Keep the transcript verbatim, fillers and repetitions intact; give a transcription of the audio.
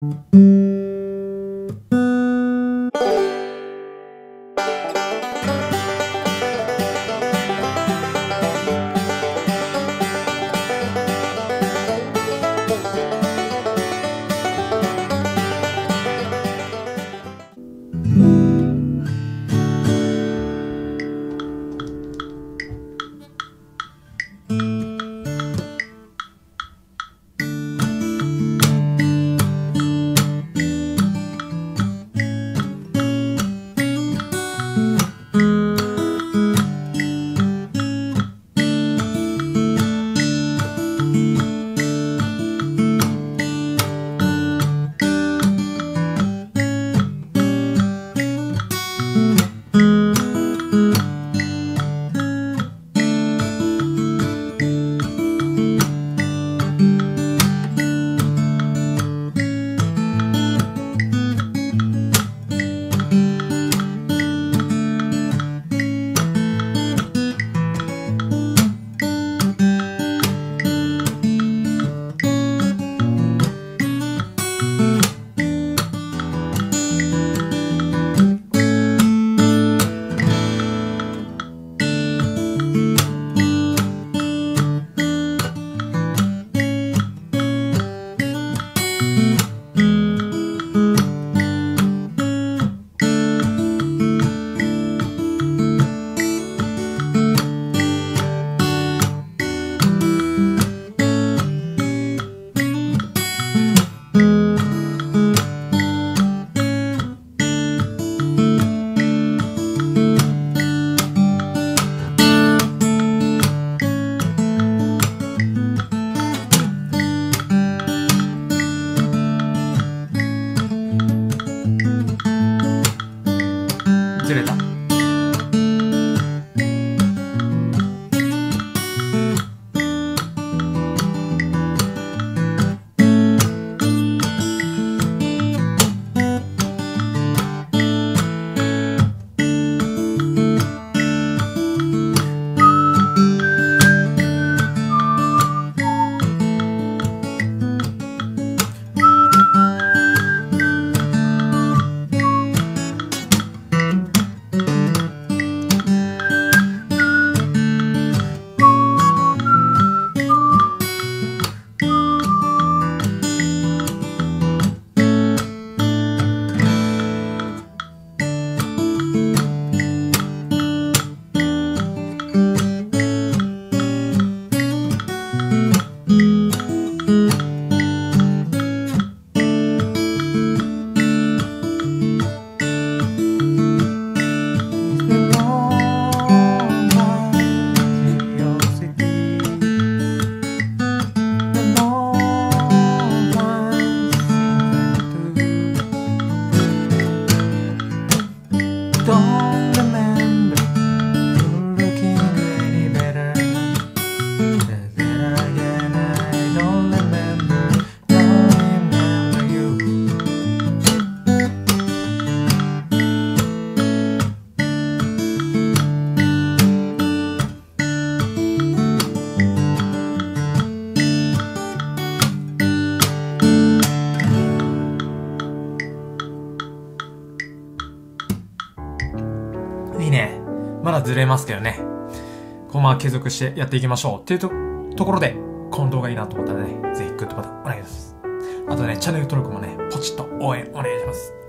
ずれた。いいね。まだずれますけどね。このまま継続してやっていきましょう。っていうと、ところで、この動画いいなと思ったらね、ぜひグッドボタンお願いします。あとね、チャンネル登録もね、ポチッと応援お願いします。